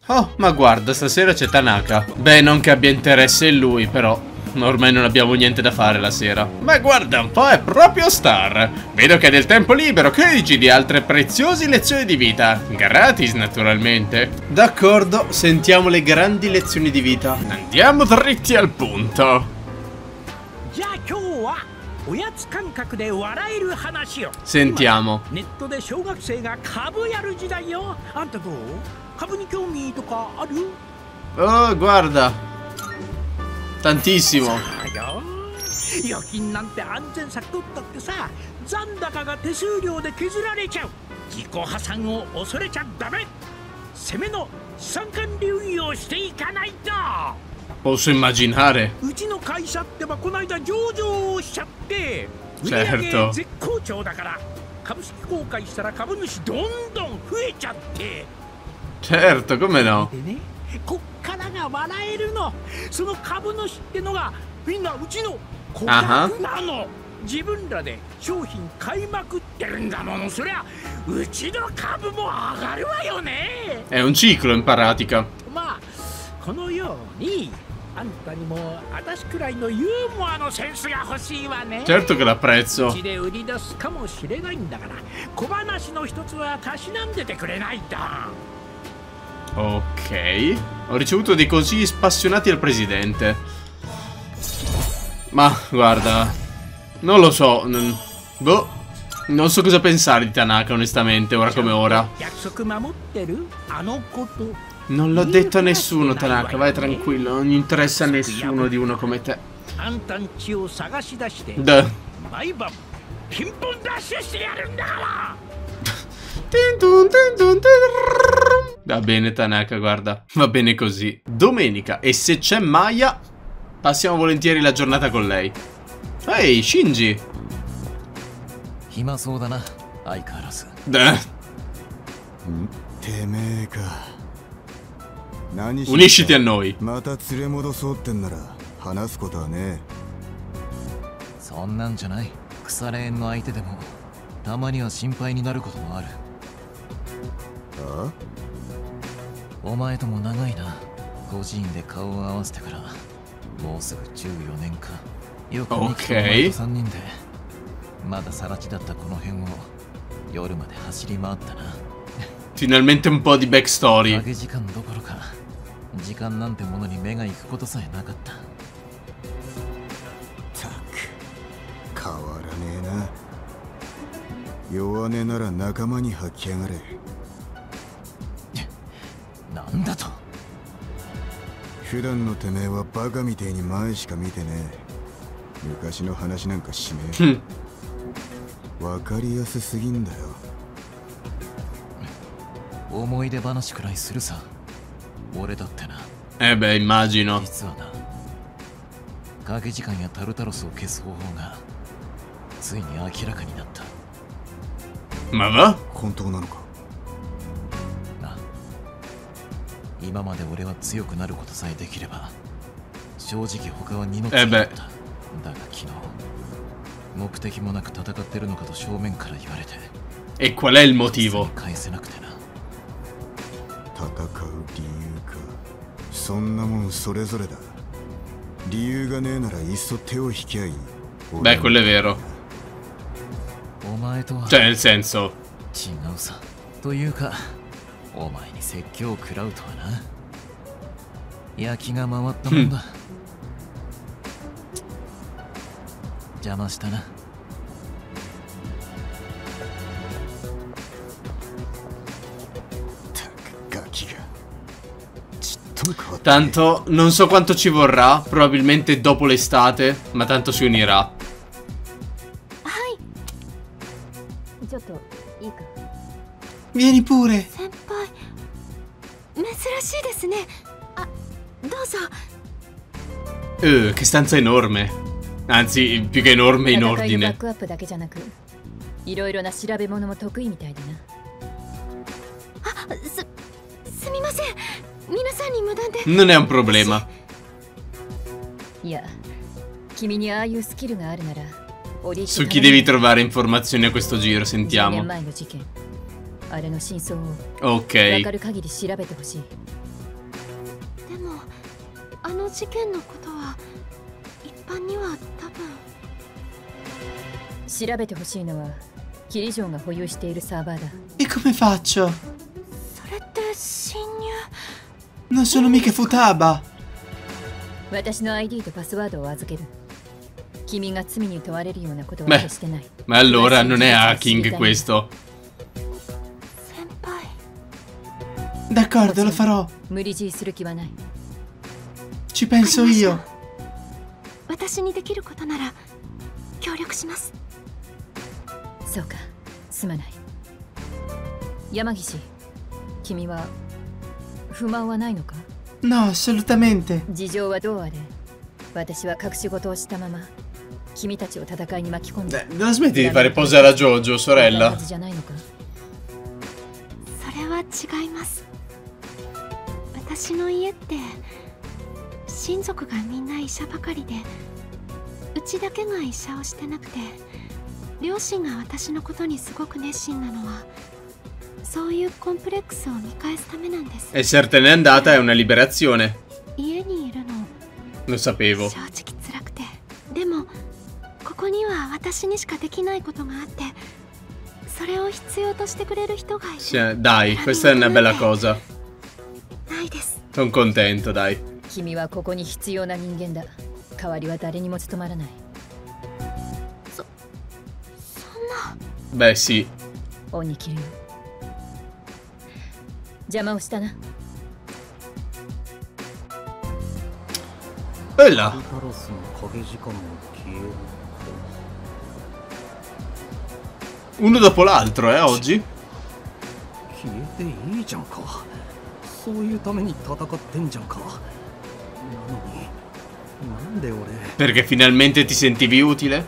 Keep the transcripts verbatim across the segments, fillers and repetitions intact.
Oh, ma guarda, stasera c'è Tanaka. Beh, non che abbia interesse in lui, però ormai non abbiamo niente da fare la sera. Ma guarda un po', è proprio star. Vedo che hai del tempo libero. Che dici di altre preziose lezioni di vita? Gratis, naturalmente. D'accordo, sentiamo le grandi lezioni di vita. Andiamo dritti al punto. Sentiamo. Oh, guarda. Tantissimo. Posso immaginare. Certo. Certo, come no? Ah. È un ciclo in pratica. Certo che l'apprezzo. Ok. Ho ricevuto dei consigli spassionati al presidente. Ma guarda, non lo so. Non... Boh. Non so cosa pensare di Tanaka, onestamente, ora come ora. Non l'ho detto a nessuno, Tanaka, vai tranquillo. Non gli interessa a nessuno di uno come te. Duh. Va bene, Tanaka, guarda. Va bene così. Domenica. E se c'è Maya, passiamo volentieri la giornata con lei. Ehi, Shinji. Duh. Unisciti a noi. Ok. Finalmente un po' di backstory. Eh beh, immagino. Ma va? Eh beh. E qual è il motivo? Beh, quello è vero. Cioè, nel senso. Hm. Tanto non so quanto ci vorrà, probabilmente dopo l'estate, ma tanto si unirà. Vieni pure. Uh, che stanza enorme. Anzi, più che enorme in ordine. Non è un problema. Su chi devi trovare informazioni a questo giro, sentiamo. Ok. の事件のことは一般には多分調べてほしいのはキリジョンが保有しているサーバーだ。 E come faccio? それって侵入 Non sono mica Futaba. 私の アイディー とパスワードを預ける。君が罪に問われるようなことは決してない。 Ma allora non è hacking questo. 先輩 D'accordo, lo farò. 無理強いする気はない。 Ci penso io. 私にできることなら協力します。 そうか、すまない。山岸、君は不満はないのか？ No, assolutamente. 事情はどうあれ、私は隠し事をしたまま君たちを戦いに巻き込んだ。 Non smetti di fare posare a Jojo, sorella. じゃないのか？ それは違います。私の家って親族がみんな医者ばかりで、うちだけが医者をしてなくて、両親が私のことにすごく熱心なのはそういうコンプレックスを見返すためなんです。 Essertene andata è una liberazione. 家にいるの Lo sapevo. 正直辛くて、でもここには私にしかできないことがあって、それを必要としてくれる人がいて。 Sì, dai, questa è una bella cosa. ないです。 Sono contento, dai. 君はここに必要な人間だ。代わりは誰にも務まらない。 そ、そんな。 Beh, sì. 恩に着るよ。邪魔をしたな。 E là. Uno dopo l'altro, eh, oggi? Perché finalmente ti sentivi utile?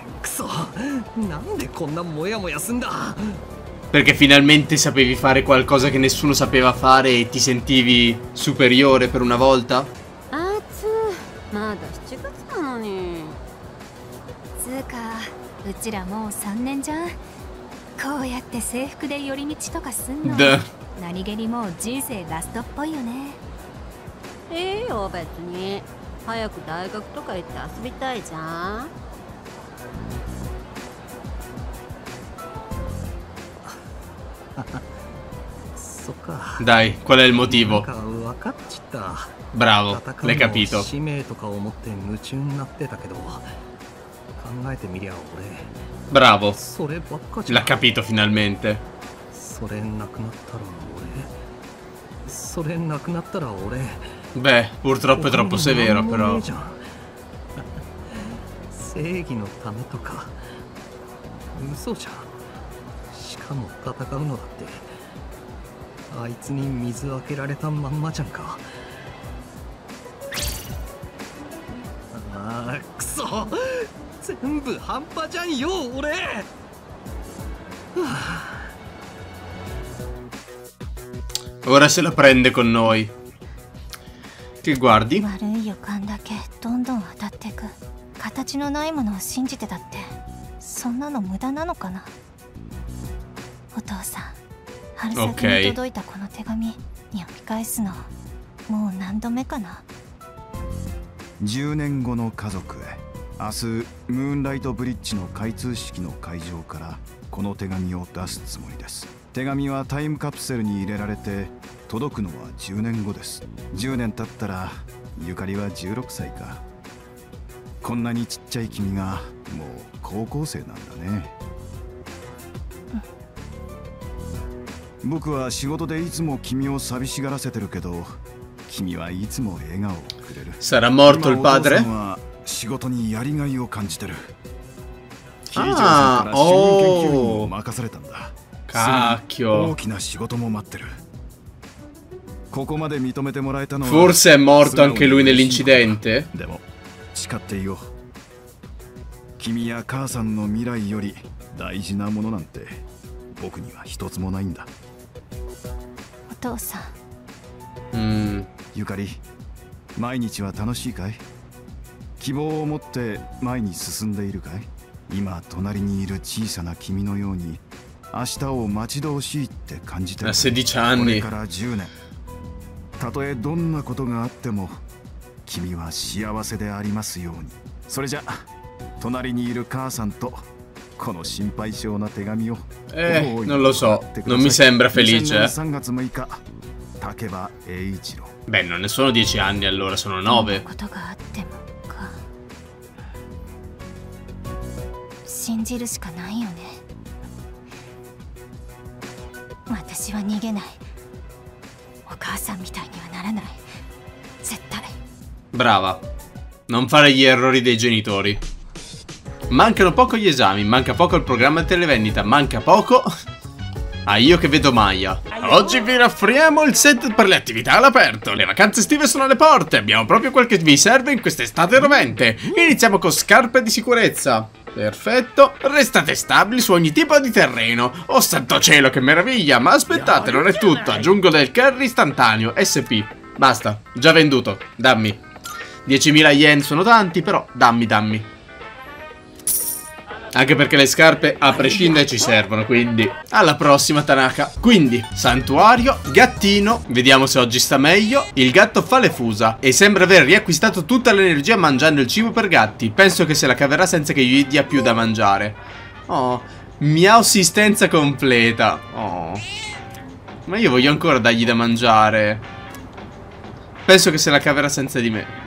Perché finalmente sapevi fare qualcosa che nessuno sapeva fare e ti sentivi superiore per una volta? まだしちがつなのに。つうか、うちらもうさんねんじゃん。こうやって制服で寄り道とかすんの。何気にもう人生ラストっぽいよね。 ええよ別に。早く大学とか行って遊びたいじゃん。 そっか。 Dai, qual è il motivo? 分かっちった。 Bravo, l'hai capito. 使命とか思って夢中になってたけど、考えてみりゃ俺 Bravo. そればっかじゃ L'ha capito finalmente. それなくなったら俺それなくなったら俺 Beh, purtroppo è troppo severo, però. 正義のためとか嘘じゃん。しかも戦うのだってあいつに水開けられたまんまじゃんか。ああ、くそ、全部半端じゃんよ俺。 Ora se la prende con noi. Che guardi? 悪い予感だけどんどん当たってく。形のないものを信じてたってそんなの無駄なのかな。お父さん、春先に届いたこの手紙読み返すのもう何度目かな。 じゅうねんごの家族へ。明日ムーンライトブリッジの開通式の会場からこの手紙を出すつもりです。手紙はタイムカプセルに入れられて届くのはじゅうねんごです。じゅうねん経ったらゆかりはじゅうろくさいか。こんなにちっちゃい君がもう高校生なんだね。僕は仕事でいつも君を寂しがらせてるけど、君はいつも笑顔をくれる。 Sarà morto il padre? 仕事にやりがいを感じてる。 ああ、おお。 任されたんだ。 Cacchio. 大きな仕事も待ってる。ここまで認めてもらえたのは Forse è morto anche lui nell'incidente? でも誓っていよう。君や母さんの未来より大事なものなんて僕には一つもないんだ。 お父さん。 うん。 ゆかり、毎日は楽しいかい？希望を持って前に進んでいるかい？今隣にいる小さな君のように明日を待ち遠しいって感じてる。 sedici anni。 これからじゅうねん、たとえどんなことがあっても君は幸せでありますように。それじゃ隣にいる母さんとこの心配性な手紙を。 Eh, non lo so, non mi sembra felice. さんがつむいか、竹場栄一郎。 Beh, non ne sono dieci anni allora, sono nove. 信じるしかないよね。私は逃げない。お母さんみたいにはならない。絶対。 Brava. Non fare gli errori dei genitori. Mancano poco gli esami, manca poco il programma televendita, manca poco... Ah, io che vedo Maya. Oggi vi raffriamo il set per le attività all'aperto. Le vacanze estive sono alle porte. Abbiamo proprio quel che vi serve in quest'estate rovente. Iniziamo con scarpe di sicurezza. Perfetto. Restate stabili su ogni tipo di terreno. Oh santo cielo, che meraviglia. Ma aspettate, non è tutto. Aggiungo del curry istantaneo S P. Basta, già venduto. Dammi. diecimila yen sono tanti, però dammi, dammi. Anche perché le scarpe a prescindere ci servono, quindi alla prossima Tanaka. Quindi, santuario, gattino. Vediamo se oggi sta meglio. Il gatto fa le fusa e sembra aver riacquistato tutta l'energia mangiando il cibo per gatti. Penso che se la caverà senza che gli dia più da mangiare. Oh, mia assistenza completa. Oh, ma io voglio ancora dargli da mangiare. Penso che se la caverà senza di me.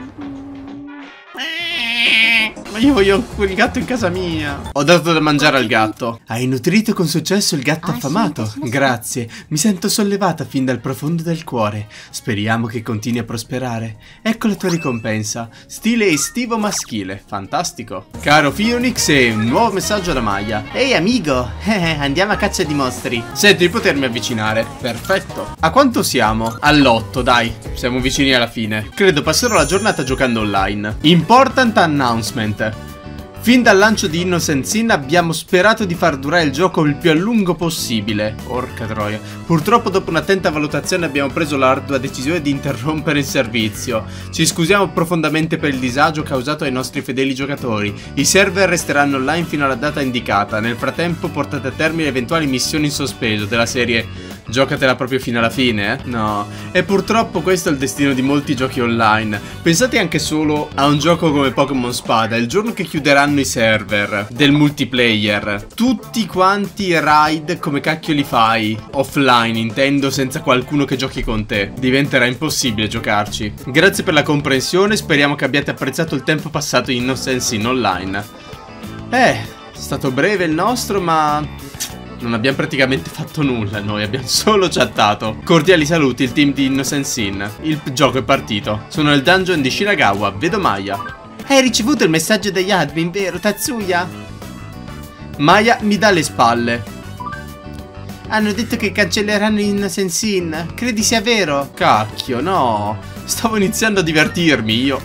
Ma io voglio quel gatto in casa mia. Ho dato da mangiare al gatto. Hai nutrito con successo il gatto affamato. Grazie. Mi sento sollevata fin dal profondo del cuore. Speriamo che continui a prosperare. Ecco la tua ricompensa. Stile estivo maschile. Fantastico. Caro Phoenix, e un nuovo messaggio da Maya. Ehi amico, andiamo a caccia di mostri. Sento di potermi avvicinare. Perfetto. A quanto siamo? All'otto, dai. Siamo vicini alla fine. Credo passerò la giornata giocando online. Important announcement. Fin dal lancio di Innocent Sin abbiamo sperato di far durare il gioco il più a lungo possibile. Porca troia. Purtroppo dopo un'attenta valutazione abbiamo preso l'ardua decisione di interrompere il servizio. Ci scusiamo profondamente per il disagio causato ai nostri fedeli giocatori. I server resteranno online fino alla data indicata. Nel frattempo portate a termine eventuali missioni in sospeso della serie... Giocatela proprio fino alla fine, eh? No. E purtroppo questo è il destino di molti giochi online. Pensate anche solo a un gioco come Pokémon Spada. Il giorno che chiuderanno i server del multiplayer, tutti quanti i raid, come cacchio li fai? Offline, intendo, senza qualcuno che giochi con te. Diventerà impossibile giocarci. Grazie per la comprensione, speriamo che abbiate apprezzato il tempo passato in Innocent Sin online. Eh, è stato breve il nostro, ma... non abbiamo praticamente fatto nulla, noi abbiamo solo chattato. Cordiali saluti, il team di Innocent Sin. Il gioco è partito. Sono nel dungeon di Shinagawa, vedo Maya. Hai ricevuto il messaggio degli admin, vero Tatsuya? Maya mi dà le spalle. Hanno detto che cancelleranno Innocent Sin. Credi sia vero? Cacchio, no. Stavo iniziando a divertirmi io.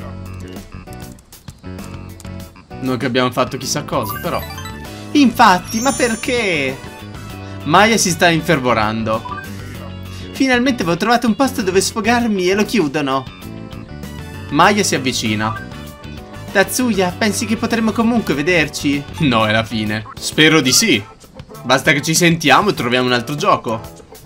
Non che abbiamo fatto chissà cosa, però. Infatti, ma perché? Maya si sta infervorando. Finalmente avevo trovato un posto dove sfogarmi e lo chiudono. Maya si avvicina. Tatsuya, pensi che potremmo comunque vederci? No, è la fine. Spero di sì. Basta che ci sentiamo e troviamo un altro gioco.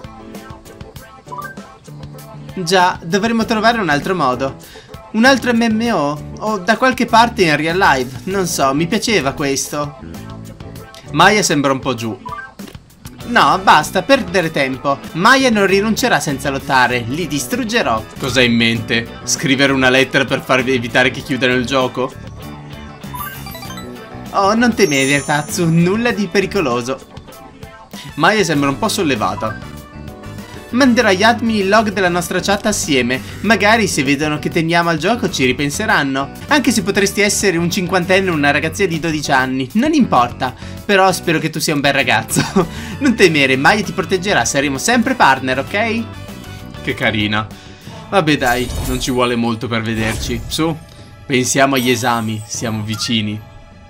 Già, dovremmo trovare un altro modo. Un altro M M O. O da qualche parte in real life. Non so, mi piaceva questo. Maya sembra un po' giù. No, basta, perdere tempo. Maya non rinuncerà senza lottare. Li distruggerò. Cosa hai in mente? Scrivere una lettera per far evitare che chiudano il gioco? Oh, non temere, Tatsu. Nulla di pericoloso. Maya sembra un po' sollevata. Manderò agli admin il log della nostra chat assieme. Magari se vedono che teniamo al gioco ci ripenseranno. Anche se potresti essere un cinquantenne o una ragazzina di dodici anni. Non importa. Però spero che tu sia un bel ragazzo. Non temere, Maya ti proteggerà. Saremo sempre partner, ok? Che carina. Vabbè dai, non ci vuole molto per vederci. Su, pensiamo agli esami. Siamo vicini.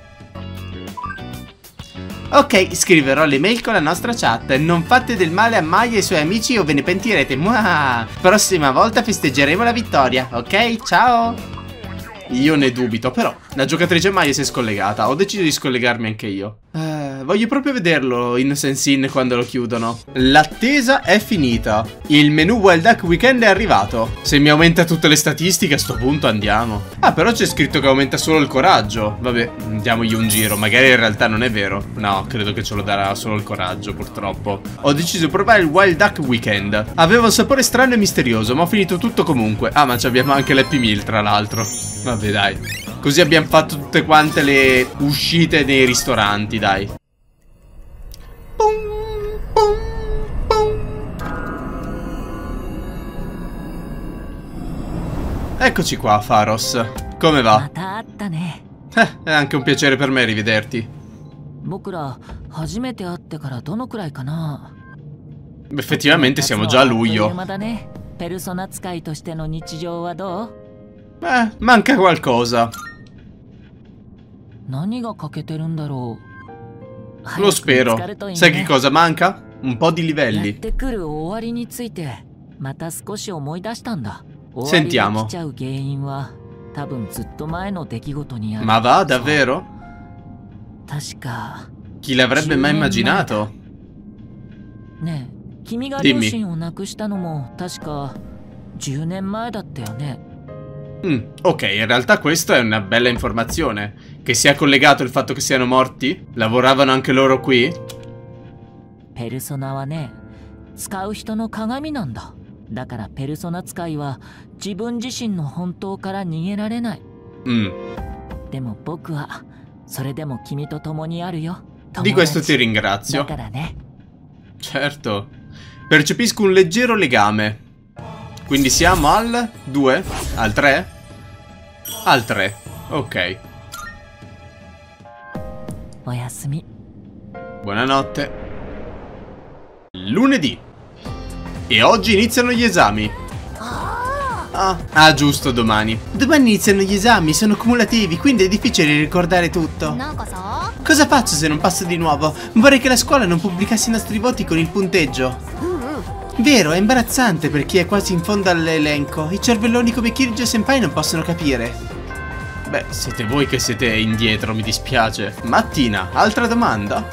Ok, scriverò le mail con la nostra chat. Non fate del male a Maya e ai suoi amici o ve ne pentirete. Muah! Prossima volta festeggeremo la vittoria, ok? Ciao! Io ne dubito, però la giocatrice Maya si è scollegata. Ho deciso di scollegarmi anche io. uh, voglio proprio vederlo in Sensin quando lo chiudono. L'attesa è finita. Il menu Wild Duck Weekend è arrivato. Se mi aumenta tutte le statistiche a sto punto andiamo. Ah, però c'è scritto che aumenta solo il coraggio. Vabbè, diamogli un giro. Magari in realtà non è vero. No, credo che ce lo darà solo il coraggio, purtroppo. Ho deciso di provare il Wild Duck Weekend. Aveva un sapore strano e misterioso, ma ho finito tutto comunque. Ah, ma abbiamo anche l'Happy Meal, tra l'altro. Vabbè, dai. Così abbiamo fatto tutte quante le uscite nei ristoranti, dai. Pum, pum, pum. Eccoci qua, Pharos. Come va? Eh, è anche un piacere per me rivederti. Effettivamente siamo già a luglio. Beh, manca qualcosa. Lo spero. Sai che cosa manca? Un po' di livelli. Sentiamo. Ma va, davvero? Chi l'avrebbe mai immaginato? Dimmi. Mm, ok, in realtà questa è una bella informazione. Che sia collegato il fatto che siano morti? Lavoravano anche loro qui? Mm. Di questo ti ringrazio. Certo. Percepisco un leggero legame. Quindi siamo al due? Al tre? Al tre, ok. Buonanotte. Lunedì. E oggi iniziano gli esami. Ah, ah, giusto, domani. Domani iniziano gli esami, sono cumulativi, quindi è difficile ricordare tutto. Cosa faccio se non passo di nuovo? Vorrei che la scuola non pubblicasse i nostri voti con il punteggio. Vero, è imbarazzante per chi è quasi in fondo all'elenco. I cervelloni come Kiryu Senpai non possono capire. Beh, siete voi che siete indietro, mi dispiace. Mattina, altra domanda?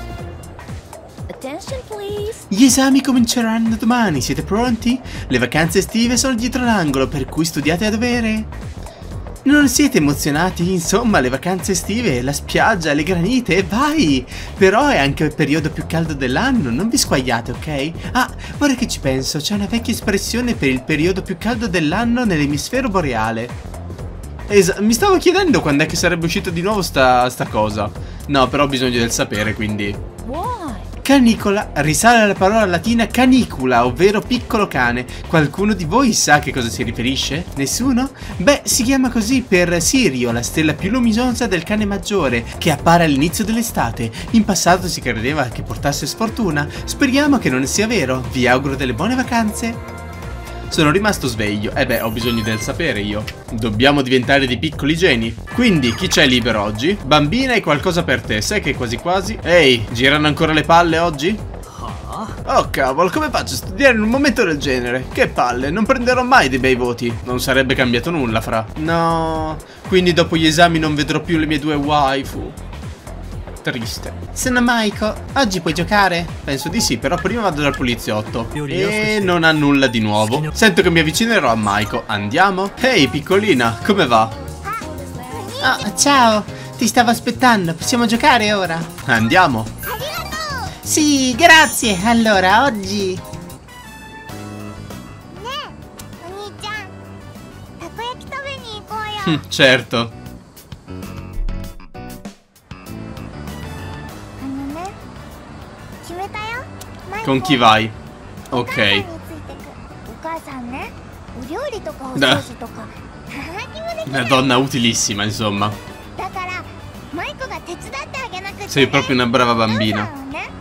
Gli esami cominceranno domani, siete pronti? Le vacanze estive sono dietro l'angolo, per cui studiate a dovere. Non siete emozionati? Insomma, le vacanze estive, la spiaggia, le granite, e vai! Però è anche il periodo più caldo dell'anno, non vi squagliate, ok? Ah, ora che ci penso, c'è una vecchia espressione per il periodo più caldo dell'anno nell'emisfero boreale. Es- mi stavo chiedendo quando è che sarebbe uscito di nuovo sta, sta cosa. No, però ho bisogno del sapere, quindi... Canicola risale alla parola latina canicula, ovvero piccolo cane. Qualcuno di voi sa che cosa si riferisce? Nessuno? Beh, si chiama così per Sirio, la stella più luminosa del cane maggiore, che appare all'inizio dell'estate. In passato si credeva che portasse sfortuna. Speriamo che non sia vero. Vi auguro delle buone vacanze. Sono rimasto sveglio. Eh beh, ho bisogno del sapere io. Dobbiamo diventare dei piccoli geni. Quindi, chi c'è libero oggi? Bambina, hai qualcosa per te. Sai che quasi quasi... Ehi, girano ancora le palle oggi? Oh cavolo, come faccio a studiare in un momento del genere? Che palle, non prenderò mai dei bei voti. Non sarebbe cambiato nulla, fra. No. Quindi dopo gli esami non vedrò più le mie due waifu. Triste. Sono Maiko, oggi puoi giocare? Penso di sì, però prima vado dal poliziotto. E non ha nulla di nuovo. Sento che mi avvicinerò a Maiko. Andiamo? Ehi, piccolina, come va? Oh, ciao, ti stavo aspettando, possiamo giocare ora? Andiamo. Sì, grazie. Allora, oggi... Hm, certo. Con chi vai? Ok. Da. Una donna utilissima, insomma. Sei proprio una brava bambina.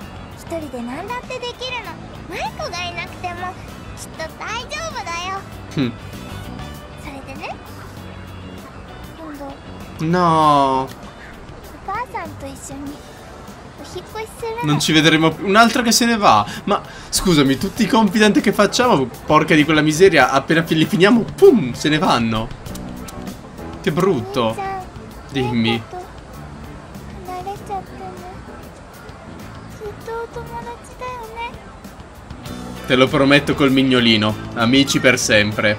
Hm. No. Non ci vedremo più. Un altro che se ne va. Ma scusami, tutti i confident che facciamo, porca di quella miseria, appena li finiamo, pum, se ne vanno. Che brutto. Dimmi. Te lo prometto col mignolino. Amici per sempre.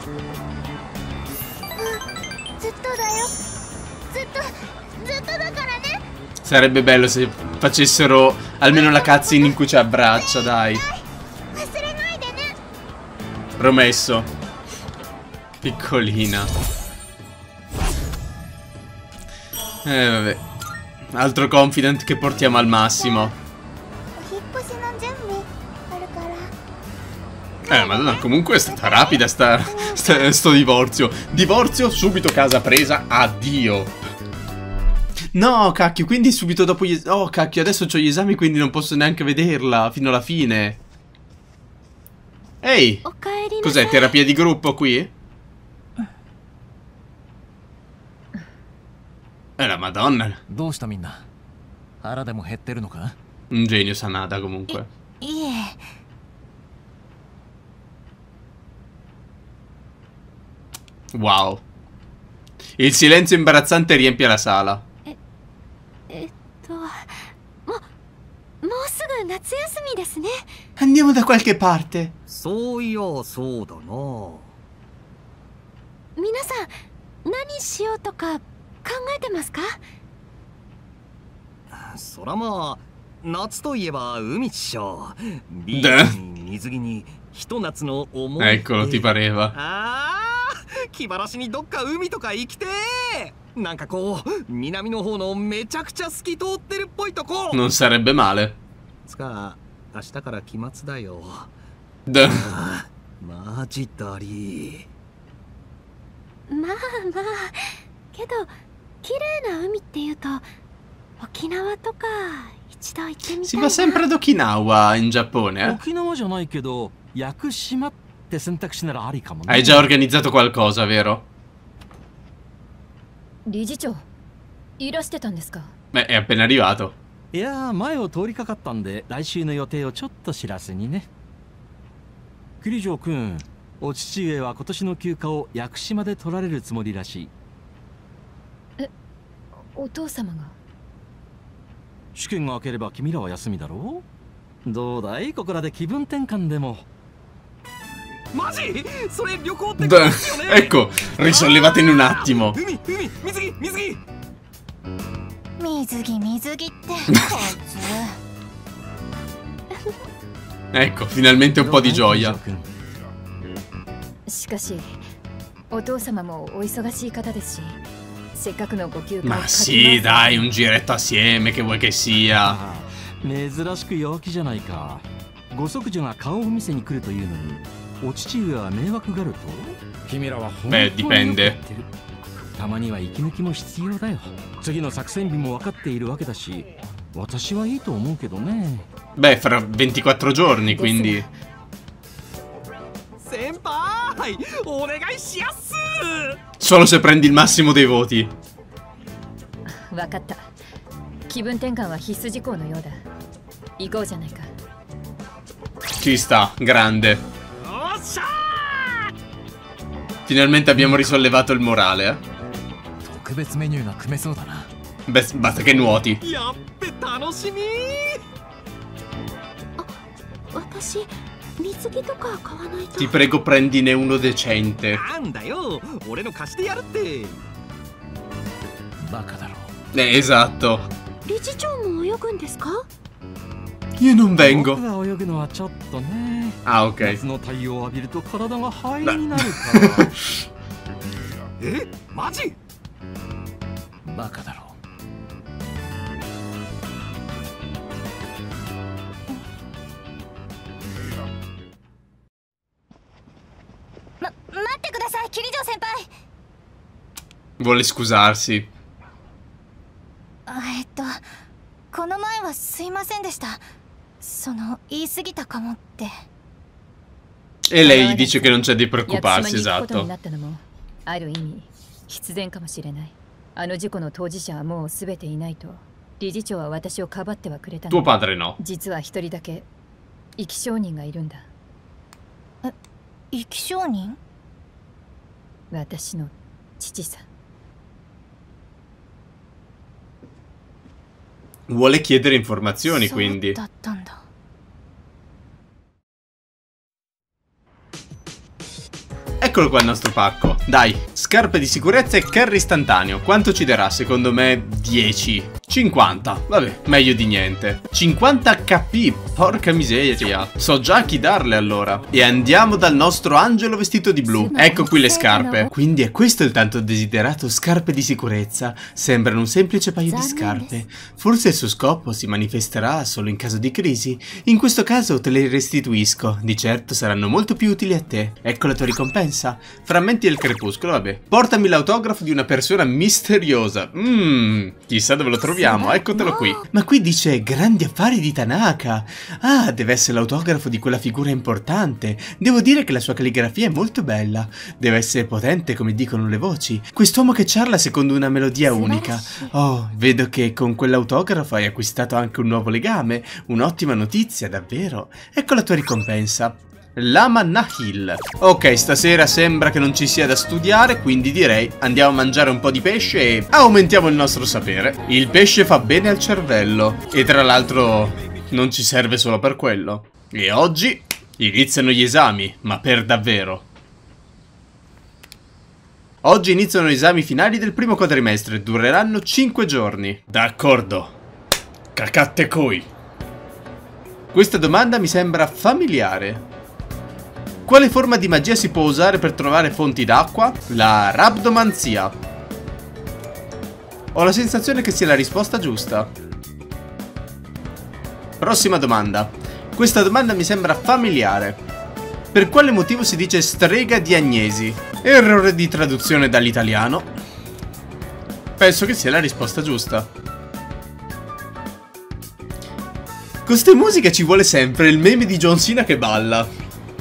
Sarebbe bello se facessero almeno la cutscene in cui ci abbraccia, dai. Promesso. Piccolina. Eh vabbè. Altro confident che portiamo al massimo. Eh madonna, comunque è stata rapida sta, sta, sto divorzio. Divorzio, subito casa presa, addio. No, cacchio, quindi subito dopo gli esami. Oh, cacchio, adesso ho gli esami, quindi non posso neanche vederla fino alla fine. Ehi, cos'è, terapia di gruppo qui? Eh, la madonna. Un genio Sanada, comunque. Wow. Il silenzio imbarazzante riempie la sala. Andiamo da qualche parte. Eccolo, ti pareva. 気晴らしにどっか海とか行きてー。なんかこう南の方のめちゃくちゃ透き通ってるっぽいとこ。 Non sarebbe male. つか明日から期末だよ。 だ。 マジだり。 まあまあけど綺麗な海っていうと沖縄とか一度行ってみたいな。 Si va sempre ad Okinawa in Giappone, eh? 沖縄じゃないけど屋久島って Hai già organizzato qualcosa, vero? Beh, è appena arrivato. いや、前を通りかかったんで来週の予定をちょっと知らせにね。キリジョー君、お父上は今年の休暇を屋久島で取られるつもりらしい。 え、お父様が？ 試験が明ければ君らは休みだろう？どうだい、ここらで気分転換でも。 Ecco, risollevate in un attimo. Ecco, finalmente un po' di gioia. Ma sì, dai, un giretto assieme, che vuoi che sia. 珍しく陽気じゃないか。ご息女が顔を見せに来るというのに。 お父上は迷惑がると？君らは本当によくやってる。たまには息抜きも必要だよ。次の作戦日も分かっているわけだし、私はいいと思うけどね。 Beh, fra ventiquattro giorni, quindi. Senpai, onegai shiyasu! Solo se prendi il massimo dei voti. わかった。気分転換は必須事項のようだ。行こうじゃないか。 Ci sta, grande. Finalmente abbiamo risollevato il morale, eh. Beh, basta che nuoti. Ti prego, prendine uno decente. Eh, esatto. Io non vengo. Ah, ok. Vuole scusarsi. えっと、この前はすいませんでした。 その言い過ぎたかもって。 E lei dice che non c'è di preoccuparsi, esatto. ある意味必然かもしれない。あの事故の当事者はもうすべていないと理事長は私をかばってはくれたの。 Tuo padre no. 実は一人だけ生き証人がいるんだ。 え、生き証人？ 私の父さん。 Vuole chiedere informazioni, quindi. Eccolo qua il nostro pacco. Dai, scarpe di sicurezza e carry istantaneo. Quanto ci darà? Secondo me dieci. cinquanta. Vabbè, meglio di niente. cinquanta H P. Porca miseria. So già a chi darle allora. E andiamo dal nostro angelo vestito di blu. Ecco qui le scarpe. Quindi è questo il tanto desiderato scarpe di sicurezza. Sembrano un semplice paio di scarpe. Forse il suo scopo si manifesterà solo in caso di crisi. In questo caso te le restituisco. Di certo saranno molto più utili a te. Ecco la tua ricompensa. Frammenti del crepuscolo, vabbè. Portami l'autografo di una persona misteriosa. Mmm, chissà dove lo troviamo, eccotelo qui. Ma qui dice grandi affari di Tanaka. Ah, deve essere l'autografo di quella figura importante. Devo dire che la sua calligrafia è molto bella. Deve essere potente, come dicono le voci. Quest'uomo che charla secondo una melodia unica. Oh, vedo che con quell'autografo hai acquistato anche un nuovo legame. Un'ottima notizia, davvero. Ecco la tua ricompensa. Lama Nahil. Ok, stasera sembra che non ci sia da studiare, quindi direi andiamo a mangiare un po' di pesce e aumentiamo il nostro sapere. Il pesce fa bene al cervello e tra l'altro non ci serve solo per quello. E oggi iniziano gli esami, ma per davvero. Oggi iniziano gli esami finali del primo quadrimestre, dureranno cinque giorni. D'accordo. Kakatte koi. Questa domanda mi sembra familiare. Quale forma di magia si può usare per trovare fonti d'acqua? La rabdomanzia. Ho la sensazione che sia la risposta giusta. Prossima domanda. Questa domanda mi sembra familiare. Per quale motivo si dice strega di Agnesi? Errore di traduzione dall'italiano. Penso che sia la risposta giusta. Con ste musiche ci vuole sempre il meme di John Cena che balla.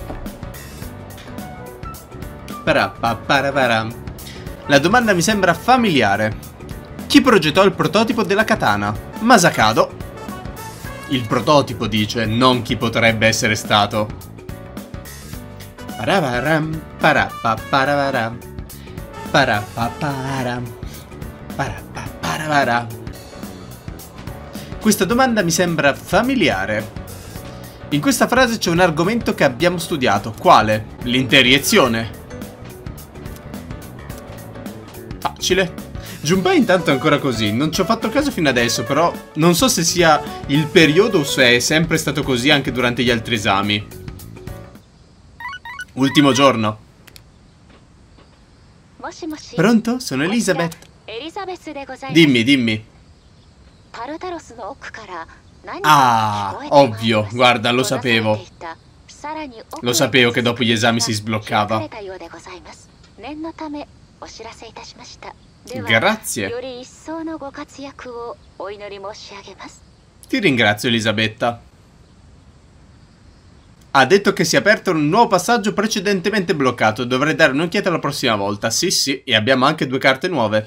La domanda mi sembra familiare. Chi progettò il prototipo della katana? Masakado. Il prototipo dice, non chi potrebbe essere stato. Paravaram, parapapararam, parapaparam, parapapararam. Questa domanda mi sembra familiare. In questa frase c'è un argomento che abbiamo studiato. Quale? L'interiezione. Facile. Junpei intanto è ancora così. Non ci ho fatto caso fino adesso, però non so se sia il periodo o se è sempre stato così anche durante gli altri esami. Ultimo giorno. Pronto? Sono Elizabeth. Dimmi, dimmi. Ah, ovvio. Guarda, lo sapevo. Lo sapevo che dopo gli esami si sbloccava. Grazie. Ti ringrazio, Elisabetta. Ha detto che si è aperto un nuovo passaggio precedentemente bloccato. Dovrei dare un'occhiata la prossima volta. Sì, sì, e abbiamo anche due carte nuove.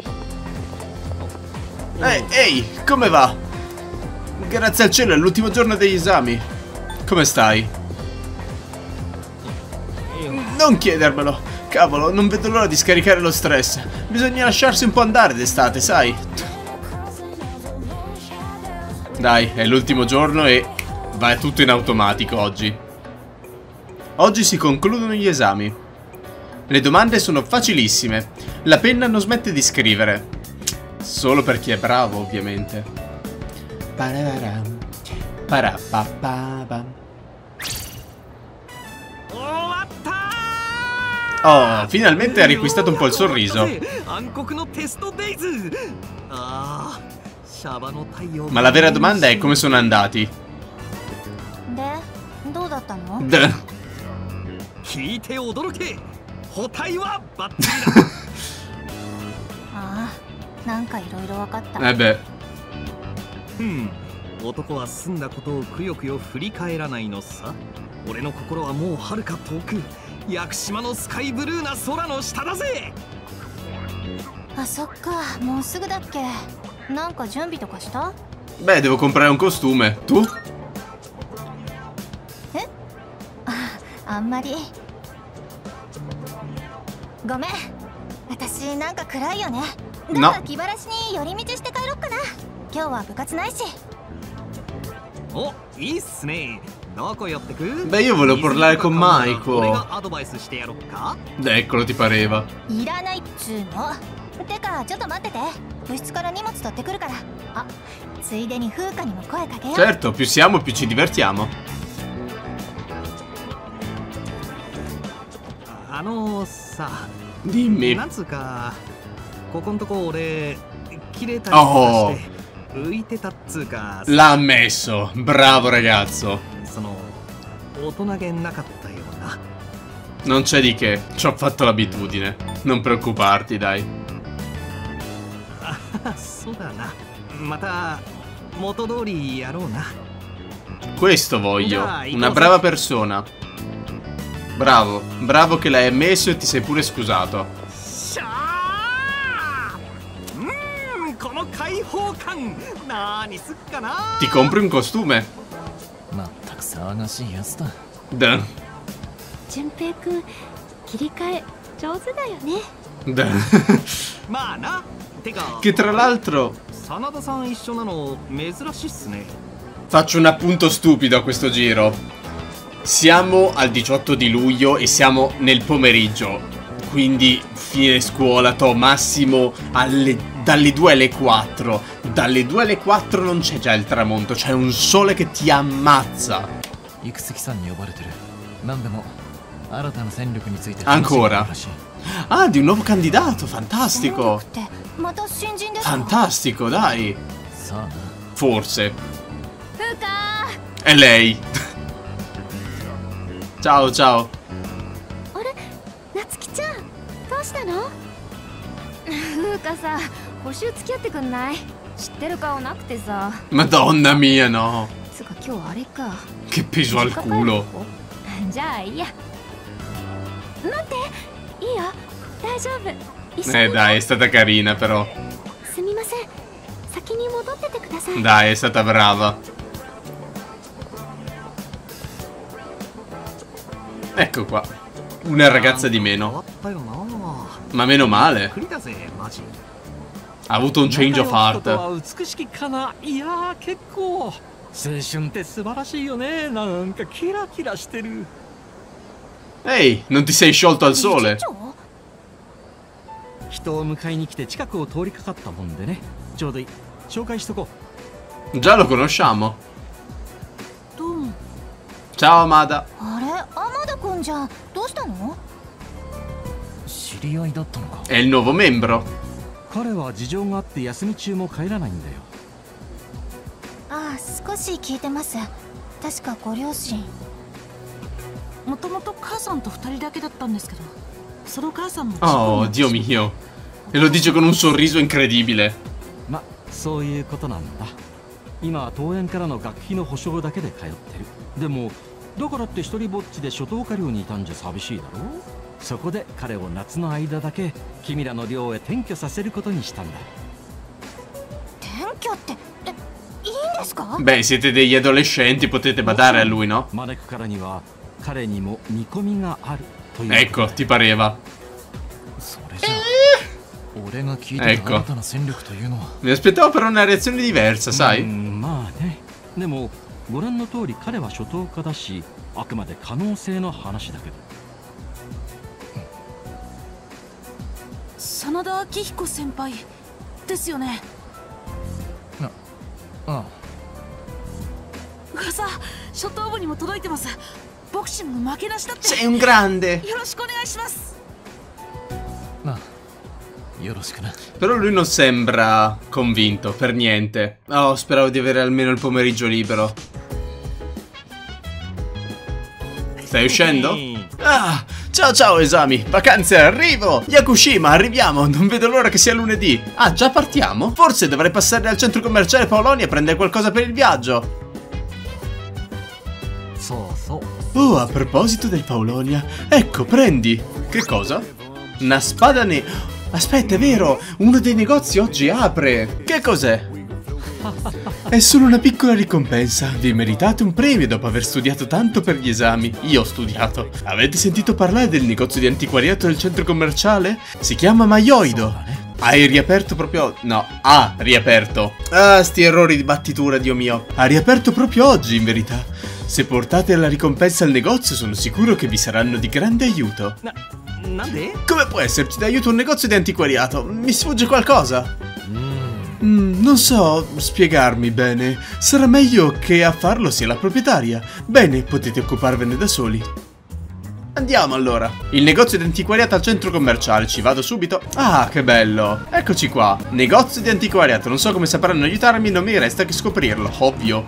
Ehi, ehi, come va? Grazie al cielo, è l'ultimo giorno degli esami. Come stai? Non chiedermelo. Cavolo, non vedo l'ora di scaricare lo stress. Bisogna lasciarsi un po' andare d'estate, sai? Dai, è l'ultimo giorno e va tutto in automatico oggi. Oggi si concludono gli esami. Le domande sono facilissime. La penna non smette di scrivere. Solo per chi è bravo, ovviamente. Pararam, parapapapam. Oh, finalmente ha riacquistato un po' il sorriso. Ma la vera domanda è come sono andati. Eh beh. 男は済んだことをくよくよ振り返らないのさ。俺の心はもうはるか遠く屋久島のスカイブルーな空の下だぜ。 あ、そっか、もうすぐだっけ。なんか準備とかした？ Beh, devo comprare un costume. Tu? え？あ、あんまり。ごめん。私なんか暗いよね。だから気晴らしに寄り道して帰ろっかな。 今日は部活ないし。 お、いいっすね。どこ寄ってく? Beh, io volevo parlare con Maiko. 俺がアドバイスしてやろっか? Eccolo, ti pareva. いらないっつうの。てかちょっと待ってて。部室から荷物取ってくるから。あ、ついでに風花にも声かけよう。 Certo, più siamo più ci divertiamo. あのさ、 Dimmi. なんつうか、ここんとこ俺切れたりして浮いてたっつうか。 L'ha ammesso, bravo ragazzo. その大人げなかったような。 Non c'è di che, ci ho fatto l'abitudine. Non preoccuparti, dai. そうだな。また元通りやろうな。 Questo voglio, una brava persona. Bravo, bravo che l'hai ammesso e ti sei pure scusato. Ti compri un costume? Da. 順平くん切り替え上手だよね。 Da. まあな。てか Che tra l'altro 真田さん一緒なの珍しいっすね。 faccio un appunto stupido a questo giro. Siamo al diciotto di luglio e siamo nel pomeriggio. Quindi fine scuola, to massimo alle, dalle due alle quattro. Dalle due alle quattro non c'è già il tramonto, c'è un sole che ti ammazza. Ancora? Ah, di un nuovo candidato, fantastico. Fantastico, dai. Forse. È lei. Ciao, ciao. あれ、夏希ちゃん、どうしたの？風花さ、補習付き合ってくんない？知ってる顔なくてさ。 Madonna mia, no. つか今日あれか。 Che peso al culo. じゃあいいや。待って、いいよ、大丈夫。 Eh dai, è stata carina però. すみません、先に戻っててください。 Dai, è stata brava. Ecco qua, una ragazza di meno. Ma meno male. Ha avuto un change of heart. Ehi, non ti sei sciolto al sole? Già lo conosciamo. Ciao Amada. È il nuovo membro. Ah, 少し聞いてます。確かご両親。 もともと母さんと二人だけだったんですけど、その母さんも。 Oh, Dio mio. E lo dice con un sorriso incredibile. Ma, そういうことなんだ。今は東園からの学費の保証だけで通ってる。でもだからって一人ぼっちで初等科寮にいたんじゃ寂しいだろう。そこで彼を夏の間だけ君らの寮へ転居させることにしたんだ。 転居ってえいいんですか? Beh, siete degli adolescenti, potete badare a lui, no? 招くからには彼にも見込みがあるという。 Ecco, ti pareva. Ecco. Mi aspettavo però una reazione diversa, sai? まあね。でもご覧の通り彼は初等科だし、あくまで可能性の話だけど。 真田明彦先輩ですよね。 ああ。 噂、初等部にも届いてます。ボクシング負けなしだって。 Sei un grande. よろしくお願いします。 ああ、よろしくな。 Però lui non sembra convinto per niente. Oh, speravo di avere almeno il pomeriggio libero. Stai uscendo? Ah, ciao ciao esami, vacanze arrivo. Yakushima, arriviamo, non vedo l'ora che sia lunedì. Ah, già partiamo? Forse dovrei passare al centro commerciale Paolonia a prendere qualcosa per il viaggio. Oh, a proposito del Paolonia, ecco, prendi. Che cosa? Una spada ne... Aspetta, è vero, uno dei negozi oggi apre. Che cos'è? È solo una piccola ricompensa. Vi meritate un premio dopo aver studiato tanto per gli esami. Io ho studiato. Avete sentito parlare del negozio di antiquariato del centro commerciale? Si chiama Maioido. Hai riaperto proprio... No, ha riaperto. Ah, sti errori di battitura, Dio mio. Ha riaperto proprio oggi, in verità. Se portate la ricompensa al negozio, sono sicuro che vi saranno di grande aiuto. Na nande? Come può esserci d'aiuto un negozio di antiquariato? Mi sfugge qualcosa? Mm, non so spiegarmi bene. Sarà meglio che a farlo sia la proprietaria. Bene, potete occuparvene da soli. Andiamo allora. Il negozio di antiquariato al centro commerciale. Ci vado subito. Ah, che bello. Eccoci qua. Negozio di antiquariato. Non so come sapranno aiutarmi, non mi resta che scoprirlo. Ovvio.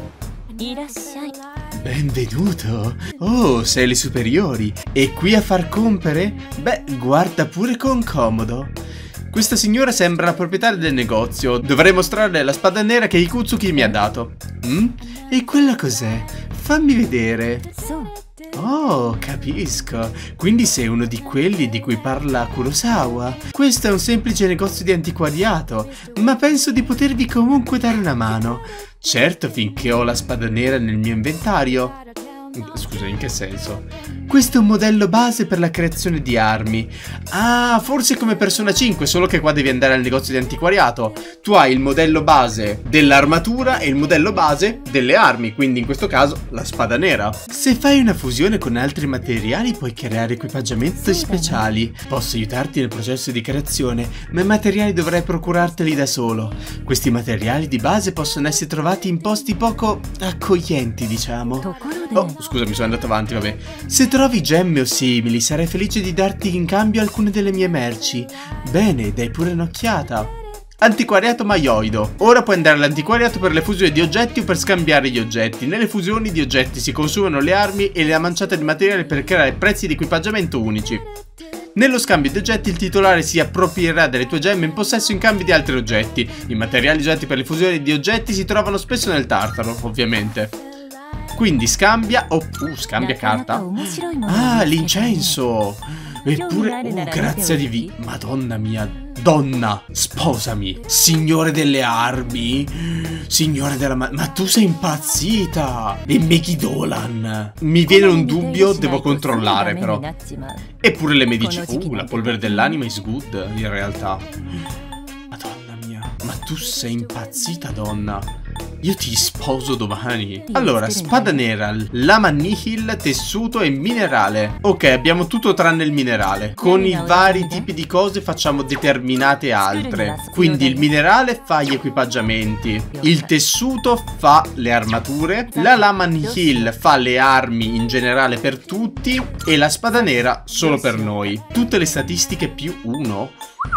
Benvenuto. Oh, sei alle superiori. E qui a far compere? Beh, guarda pure con comodo. Questa signora sembra la proprietaria del negozio. Dovrei mostrarle la spada nera che Ikutsuki mi ha dato. Mm? E quella cos'è? Fammi vedere. Oh, capisco. Quindi sei uno di quelli di cui parla Kurosawa. Questo è un semplice negozio di antiquariato, ma penso di potervi comunque dare una mano. Certo, finché ho la spada nera nel mio inventario. Scusa, in che senso? Questo è un modello base per la creazione di armi. Ah, forse come Persona cinque, solo che qua devi andare al negozio di antiquariato. Tu hai il modello base dell'armatura e il modello base delle armi, quindi in questo caso la spada nera. Se fai una fusione con altri materiali puoi creare equipaggiamenti speciali. Posso aiutarti nel processo di creazione, ma i materiali dovrai procurarteli da solo. Questi materiali di base possono essere trovati in posti poco accoglienti, diciamo. Oh, scusa, mi sono andato avanti, vabbè. Se trovi gemme o simili, sarei felice di darti in cambio alcune delle mie merci. Bene, dai pure un'occhiata. Antiquariato Maioido. Ora puoi andare all'antiquariato per le fusioni di oggetti o per scambiare gli oggetti. Nelle fusioni di oggetti si consumano le armi e la manciata di materiale per creare prezzi di equipaggiamento unici. Nello scambio di oggetti il titolare si approprierà delle tue gemme in possesso in cambio di altri oggetti. I materiali usati per le fusioni di oggetti si trovano spesso nel Tartaro, ovviamente. Quindi scambia... Oh, uh, scambia carta. Ah, l'incenso. Eppure... Oh, grazie a Dio. Madonna mia. Donna, sposami. Signore delle armi. Signore della... Ma, ma tu sei impazzita. E Megiddolan. Mi viene un dubbio, devo controllare però. Eppure le medicine... Uh, la polvere dell'anima is good, in realtà. Madonna mia. Ma tu sei impazzita, donna. Io ti sposo domani. Allora, spada nera, lama nihil, tessuto e minerale. Ok, abbiamo tutto tranne il minerale. Con i vari tipi di cose facciamo determinate altre. Quindi il minerale fa gli equipaggiamenti, il tessuto fa le armature, la lama nihil fa le armi in generale per tutti e la spada nera solo per noi. Tutte le statistiche più uno.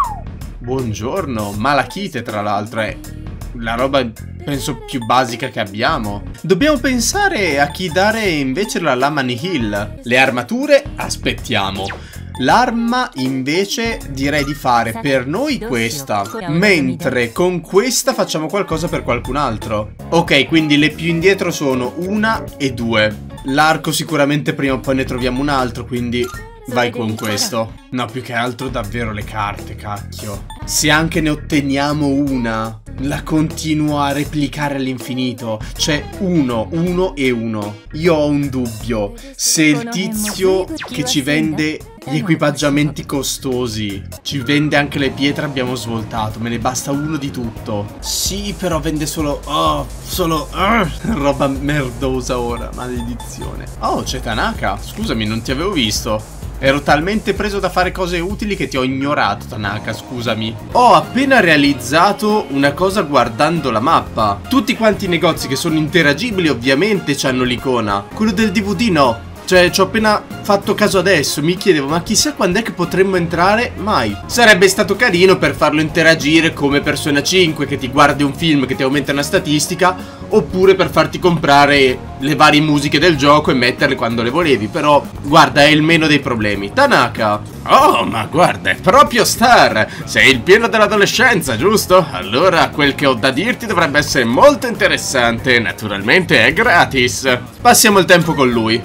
Buongiorno, malachite tra l'altro è la roba penso più basica che abbiamo. Dobbiamo pensare a chi dare invece la lama nihil. Le armature aspettiamo. L'arma invece direi di fare per noi questa, mentre con questa facciamo qualcosa per qualcun altro. Ok, quindi le più indietro sono una e due. L'arco sicuramente prima o poi ne troviamo un altro, quindi vai con questo. No, più che altro davvero le carte, cacchio. Se anche ne otteniamo una, la continuo a replicare all'infinito. Cioè uno, uno e uno. Io ho un dubbio. Se il tizio che ci vende gli equipaggiamenti costosi ci vende anche le pietre, abbiamo svoltato. Me ne basta uno di tutto. Sì, però vende solo... Oh, solo... Uh, roba merdosa ora, maledizione. Oh, c'è Tanaka. Scusami, non ti avevo visto. Ero talmente preso da fare cose utili che ti ho ignorato, Tanaka, scusami. Ho appena realizzato una cosa guardando la mappa. Tutti quanti i negozi che sono interagibili ovviamente hanno l'icona. Quello del D V D no. Cioè, ci ho appena fatto caso adesso. Mi chiedevo, ma chissà quando è che potremmo entrare? Mai. Sarebbe stato carino per farlo interagire come Persona cinque, che ti guardi un film che ti aumenta una statistica, oppure per farti comprare le varie musiche del gioco e metterle quando le volevi. Però, guarda, è il meno dei problemi. Tanaka. Oh, ma guarda, è proprio Star. Sei il pieno dell'adolescenza, giusto? Allora, quel che ho da dirti dovrebbe essere molto interessante. Naturalmente è gratis. Passiamo il tempo con lui.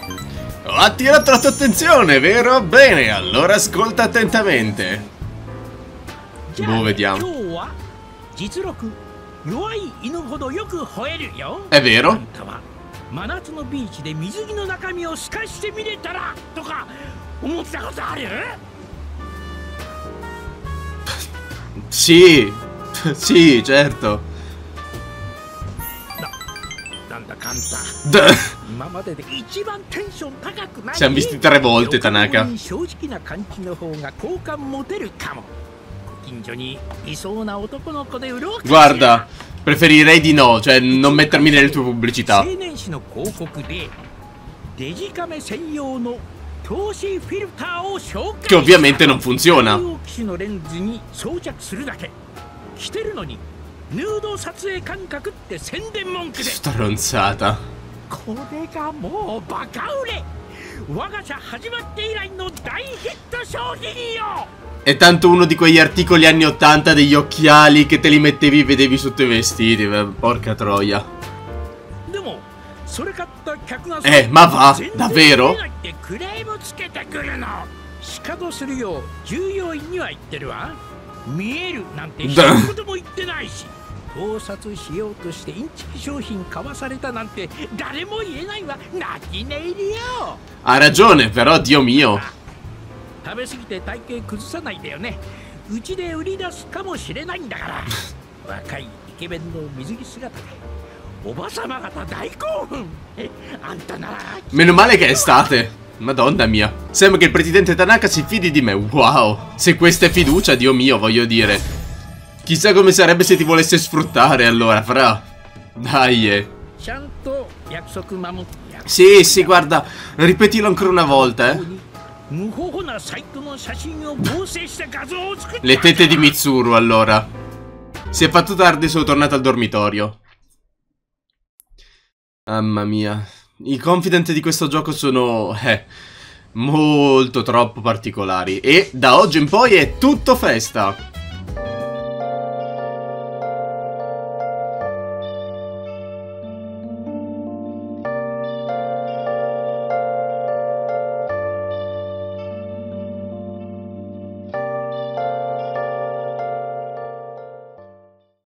Ho attirato la tua attenzione, vero? Bene, allora ascolta attentamente. Boh, vediamo. È vero? Sì, sì, certo. Siamo visti tre volte, Tanaka. Guarda, preferirei di no, cioè non mettermi nelle tue pubblicità. Che ovviamente non funziona. Stronzata. È tanto uno di quegli articoli anni ottanta degli occhiali che te li mettevi e vedevi sotto i vestiti. Porca troia. Eh, ma va, davvero? Ha ragione, però, Dio mio. Meno male che è estate. Madonna mia. Sembra che il presidente Tanaka si fidi di me. Wow. Se questa è fiducia, Dio mio, voglio dire. Chissà come sarebbe se ti volesse sfruttare allora, fra. Dai. Eh. Sì, sì, guarda. Ripetilo ancora una volta, eh. Le tette di Mitsuru, allora. Si è fatto tardi e sono tornato al dormitorio. Mamma mia. I confident di questo gioco sono, eh, molto troppo particolari. E da oggi in poi è tutto festa.